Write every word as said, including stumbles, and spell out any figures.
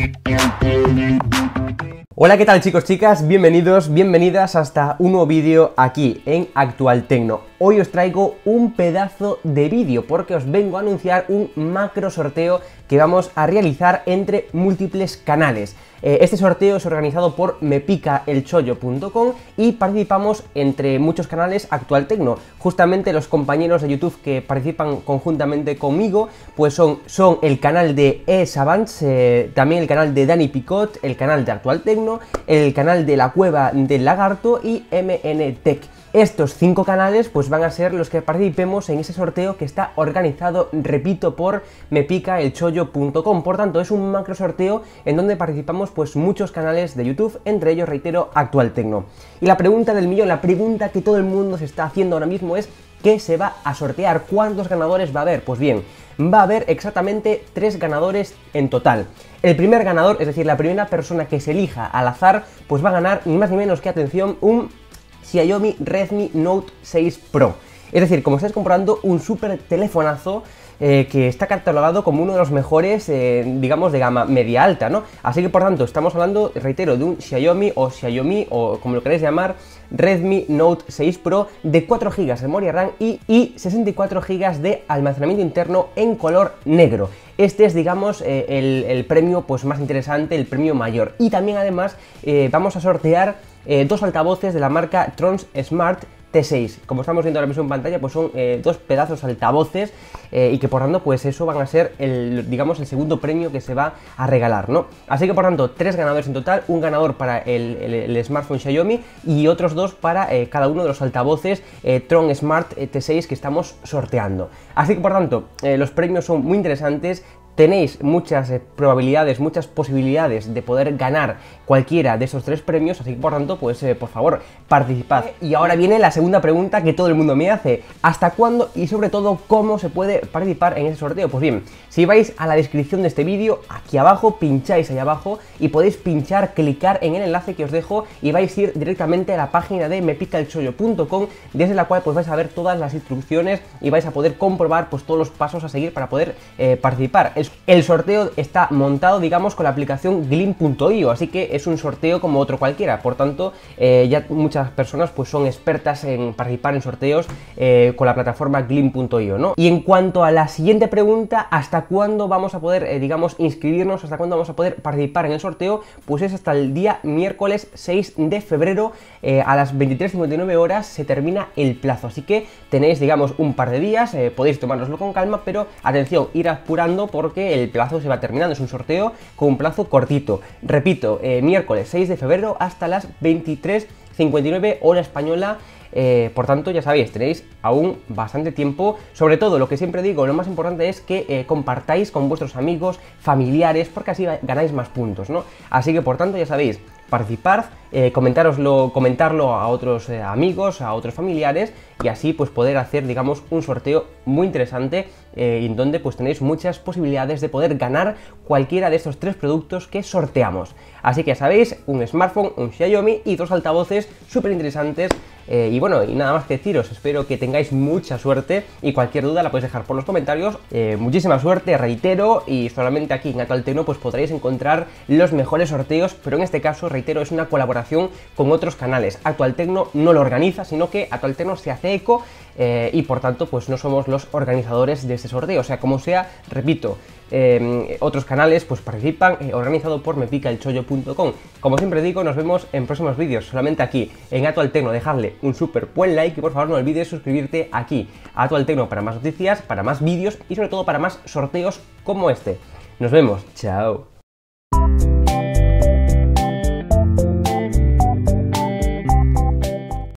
Hola, ¿qué tal chicos, chicas? Bienvenidos, bienvenidas hasta un nuevo vídeo aquí en Actual Tecno. Hoy os traigo un pedazo de vídeo porque os vengo a anunciar un macro sorteo que vamos a realizar entre múltiples canales. Eh, este sorteo es organizado por me pica el chollo punto com y participamos entre muchos canales Actual Tecno. Justamente los compañeros de YouTube que participan conjuntamente conmigo pues son, son el canal de eSavants, eh, también el canal de Dani Picot, el canal de Actual Tecno, el canal de La Cueva del Lagarto y M N Tech. Estos cinco canales pues van a ser los que participemos en ese sorteo que está organizado, repito, por me pica el chollo punto com. Por tanto, es un macro sorteo en donde participamos pues muchos canales de YouTube, entre ellos, reitero, Actual Tecno. Y la pregunta del millón, la pregunta que todo el mundo se está haciendo ahora mismo es ¿qué se va a sortear? ¿Cuántos ganadores va a haber? Pues bien, va a haber exactamente tres ganadores en total. El primer ganador, es decir, la primera persona que se elija al azar, pues va a ganar ni más ni menos que, atención, un Xiaomi Redmi Note seis Pro. Es decir, como estáis comprando, un súper telefonazo eh, que está catalogado como uno de los mejores, eh, digamos, de gama media alta, ¿no? Así que, por tanto, estamos hablando, reitero, de un Xiaomi o Xiaomi, o como lo queréis llamar, Redmi Note seis Pro de cuatro gigas de memoria RAM y, y sesenta y cuatro gigas de almacenamiento interno en color negro. Este es, digamos, eh, el, el premio pues más interesante, el premio mayor. Y también, además, eh, vamos a sortear eh, dos altavoces de la marca Trons Smart T seis. Como estamos viendo ahora mismo en pantalla, pues son eh, dos pedazos altavoces eh, y que, por tanto, pues eso van a ser el, digamos, el segundo premio que se va a regalar, ¿no? Así que, por tanto, tres ganadores en total, un ganador para el, el, el smartphone Xiaomi y otros dos para eh, cada uno de los altavoces eh, Tron Smart T seis que estamos sorteando. Así que, por tanto, eh, los premios son muy interesantes. Tenéis muchas eh, probabilidades, muchas posibilidades de poder ganar cualquiera de esos tres premios, así que, por tanto, pues eh, por favor, participad. Y ahora viene la segunda pregunta que todo el mundo me hace: ¿hasta cuándo y sobre todo cómo se puede participar en ese sorteo? Pues bien, si vais a la descripción de este vídeo, aquí abajo, pincháis ahí abajo y podéis pinchar, clicar en el enlace que os dejo y vais a ir directamente a la página de me pica el chollo punto com, desde la cual pues vais a ver todas las instrucciones y vais a poder comprobar pues todos los pasos a seguir para poder eh, participar. El sorteo está montado, digamos, con la aplicación Gleam punto i o, así que es un sorteo como otro cualquiera. Por tanto, eh, ya muchas personas pues son expertas en participar en sorteos eh, con la plataforma Gleam punto i o, ¿no? Y en cuanto a la siguiente pregunta, ¿hasta cuándo vamos a poder, eh, digamos, inscribirnos? ¿Hasta cuándo vamos a poder participar en el sorteo? Pues es hasta el día miércoles seis de febrero, eh, a las veintitrés cincuenta y nueve horas se termina el plazo. Así que tenéis, digamos, un par de días, eh, podéis tomároslo con calma, pero atención, ir apurando porque que el plazo se va terminando. Es un sorteo con un plazo cortito. Repito, eh, miércoles seis de febrero hasta las veintitrés cincuenta y nueve hora española. Eh, por tanto, ya sabéis, tenéis aún bastante tiempo. Sobre todo, lo que siempre digo, lo más importante es que eh, compartáis con vuestros amigos, familiares, porque así ganáis más puntos, ¿no? Así que, por tanto, ya sabéis, participar, eh, comentároslo, comentarlo a otros eh, amigos, a otros familiares, y así pues poder hacer, digamos, un sorteo muy interesante eh, en donde pues tenéis muchas posibilidades de poder ganar cualquiera de estos tres productos que sorteamos. Así que ya sabéis, un smartphone, un Xiaomi y dos altavoces súper interesantes. Eh, y bueno, y nada más que deciros, espero que tengáis mucha suerte y cualquier duda la podéis dejar por los comentarios. Eh, muchísima suerte, reitero, y solamente aquí en Actual Tecno pues podréis encontrar los mejores sorteos, pero en este caso, reitero, es una colaboración con otros canales. Actual Tecno no lo organiza, sino que Actual Tecno se hace eco eh, y por tanto pues no somos los organizadores de este sorteo. O sea, como sea, repito, eh, otros canales pues participan, eh, organizado por me pica el chollo punto com. Como siempre digo, nos vemos en próximos vídeos, solamente aquí en Actual Tecno. Dejadle un súper buen like y por favor no olvides suscribirte aquí a Actual Tecno para más noticias, para más vídeos y sobre todo para más sorteos como este. Nos vemos, chao.